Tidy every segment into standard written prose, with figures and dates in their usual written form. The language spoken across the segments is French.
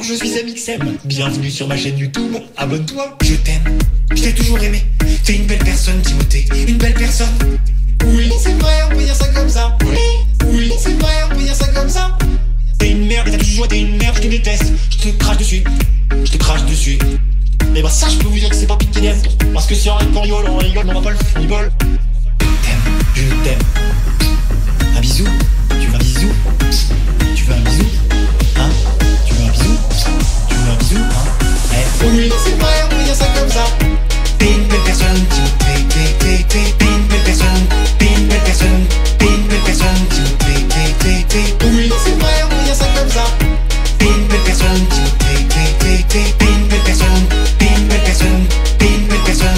je suis MXM. Bienvenue sur ma chaîne YouTube, abonne-toi. Je t'aime, je t'ai toujours aimé. T'es une belle personne, Timothée, une belle personne. Oui, c'est vrai, on peut dire ça comme ça. Oui, c'est vrai, on peut dire ça comme ça. T'es une merde et t'as toujours été une merde, je te déteste. Je te crache dessus, je te crache dessus. Mais bah ça, je peux vous dire que c'est pas piqué d'aime. Parce que si on rigole, on rigole, mais on va pas le football. Je t'aime. Un bisou? Tu veux un bisou? Tu veux un bisou? Hein? Tu veux un bisou? Tu veux un bisou? Hein? Eh, oui, c'est vrai, on peut dire ça comme ça. T'es une belle personne, t'es une belle personne, t'es une belle personne, t'es une belle personne, oui, c'est vrai, on peut dire ça comme ça. T'es une belle personne, t'es une belle personne, t'es une belle personne, t'es une belle personne,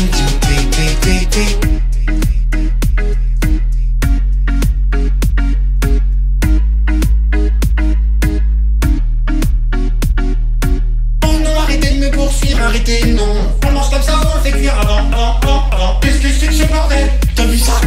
Oh non, arrêtez de me poursuivre, arrêtez, non. On mange comme ça, on le fait cuire avant. Qu'est-ce que c'est que ce bordel? T'as vu ça?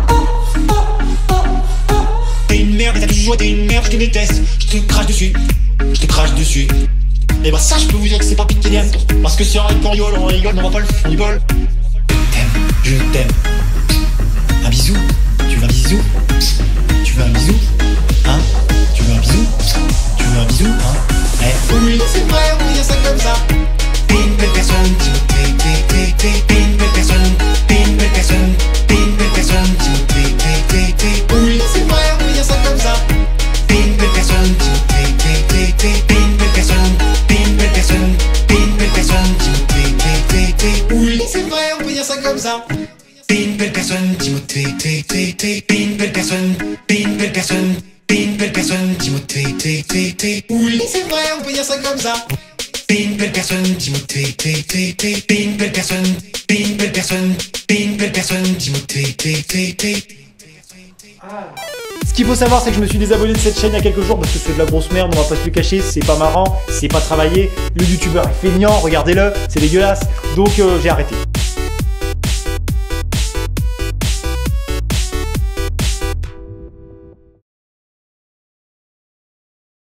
T'es une merde et t'as toujours été une merde, je te déteste. Je te crache dessus, je te crache dessus. Et bah ça, je peux vous dire que c'est pas piqué d'aime. Parce que si on rigole, mais on va pas le football. Je t'aime. Un bisou? Tu veux un bisou? Tu veux un bisou? Hein? Tu veux un bisou? Tu veux un bisou? Hein? Eh, oui, c'est vrai, on peut dire ça comme ça. T'es une belle personne, t'es une belle personne, t'es une belle personne, t'es une belle personne, oui, c'est vrai, on peut dire ça comme ça. T'es une belle personne, t'es une belle personne, t'es une belle personne, t'es une belle personne, oui, c'est vrai, on peut dire ça comme ça. T'es une belle personne, Timothée, t'es une belle personne, t'es une belle personne, t'es une belle personne, Timothée, oui, c'est vrai, on peut dire ça comme ça. T'es une belle personne, Timothée, t'es une belle personne, t'es une belle personne, t'es une belle personne, Timothée, Ce qu'il faut savoir, c'est que je me suis désabonné de cette chaîne il y a quelques jours parce que c'est de la grosse merde, on va pas se le cacher, c'est pas marrant, c'est pas travaillé, le youtubeur est feignant, regardez-le, c'est dégueulasse, donc j'ai arrêté.